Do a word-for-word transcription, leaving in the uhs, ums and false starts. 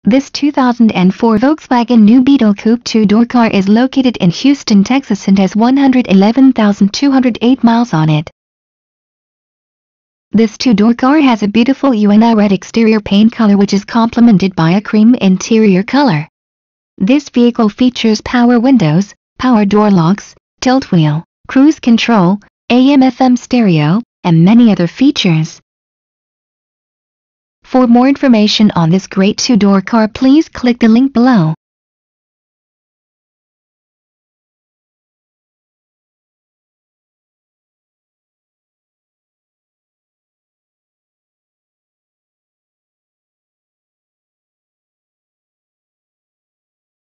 This two thousand four Volkswagen new Beetle Coupe two-door car is located in Houston, Texas and has one hundred eleven thousand two hundred eight miles on it. This two-door car has a beautiful U N I-RED exterior paint color which is complemented by a cream interior color. This vehicle features power windows, power door locks, tilt wheel, cruise control, A M F M stereo, and many other features. For more information on this great two-door car, please click the link below.